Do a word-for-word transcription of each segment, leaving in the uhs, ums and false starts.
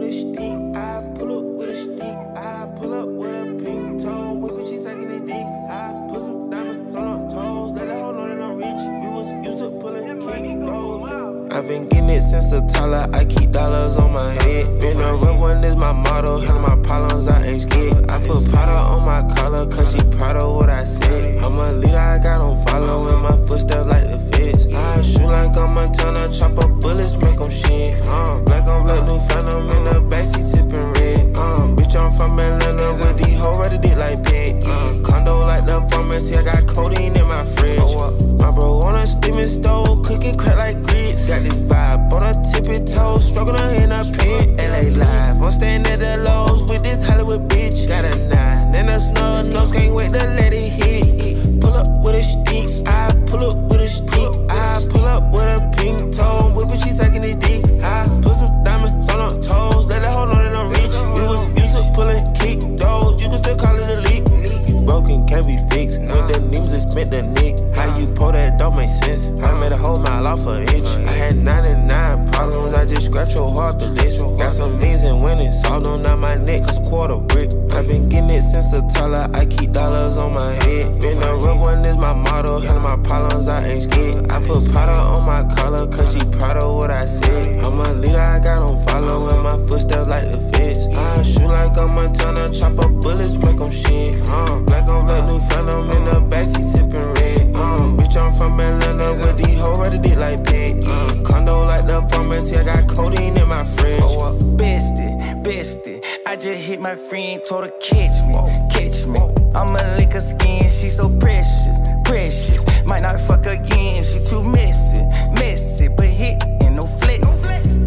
a stick, I pull up with a stick, I pull up with a pink toe, whipping, she sucking the dick. I put some diamonds on her toes, let her hold on and I'm rich. We was used to pulling kick those. I've been getting it since a toddler, I keep dollars on my head. Been a real one is my motto, handle my problems, I ain't scared. I put powder on my collar, cause she proud of what I said. I'm a leader, I got on following my footsteps like the feds. I shoot like I'm Montana, chop up bullets, make them shit. Uh, black on black, new phantom in the backseat sipping red. Uh, bitch, I'm from Atlanta with these hoes ready dick like pig. Uh, condo like the pharmacy, I got codeine in my fridge. My bro on a steaming stove, cooking crack like grits. Got this vibe on a tippy toe, struggling her in a pit. L A live, I'm staying at the Lowe's with this Hollywood bitch. Got a nine and a snub nose, can't wait to let it hit. Pull up with a stick, I pull up with a stick. I pull up with a pink toe, whipping, she sucking the dick. I put some diamonds on her toes, let her hold on and I'm rich. We was used to pulling kick those, you can still call it a leak. Broken can't be fixed, when the names is spent the nick. How you pull that don't make sense. I made a whole mile off an inch. I had ninety-nine problems, I just scratch your heart the list. Got some means and winnings, all on down my neck, cause quarter brick. I've been getting it since a toddler, I keep dollars on my head. Been a real one is my motto, handle my problems, I ain't scared. I put powder on my collar, cause she proud of what I said. I'm a leader, I got on following my footsteps like the feds. I shoot like I'm Montana, chop up bullets, make them shit. Uh, black on black, new phantom in the backseat sipping red. Uh, bitch, I'm from Atlanta with these hoes ready dick like pig. Uh, condo like the pharmacy, I got codeine in my fridge. Bestie, bestie, I just hit my friend, told her catch me, catch me. I'ma lick her skin, she so precious, precious. Might not fuck again, she too messy, messy. But hit and no flexing.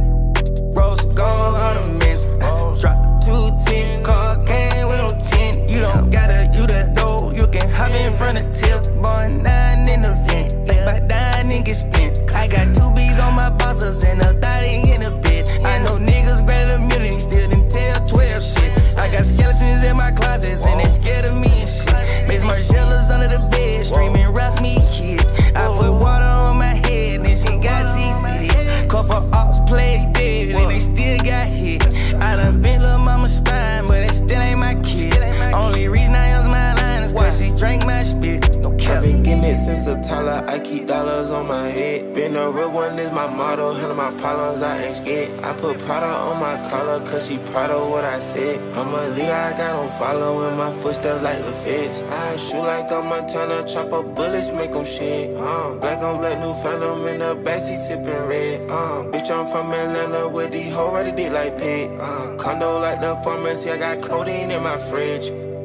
Rose gold on a mess, drop two ten, car came with no ten. You don't gotta, you the dough, you can hop in front of tip. Boy, nine in the vent, like by nine and get spent. I got two B's on my bosses and a thotty in the bed. I know niggas granted immunity, still didn't tell twelve shit. I got skeletons in my closets and they scared of me and shit. Miss Margellas under the bed, screaming rock me kid. I put water on my head and she got C C. Couple ops played dead and they still got hit. I done bent lil' mama's spine, but it still ain't my kid. Only reason I use my line is cause she drank my spit. No cap. I've been getting it since a toddler, I keep dollars on my head. Been a real one is my motto, handle my problems, I ain't scared. I put powder on my collar, cause she proud of what I said. I'm a leader, I got on following my footsteps like the feds. I shoot like I'm Montana, chop up bullets, make them shit. Uh, black on black, new phantom in the backseat sipping red. Uh, bitch, I'm from Atlanta with these hoes ready dick like pig. Uh, condo like the pharmacy, I got codeine in my fridge.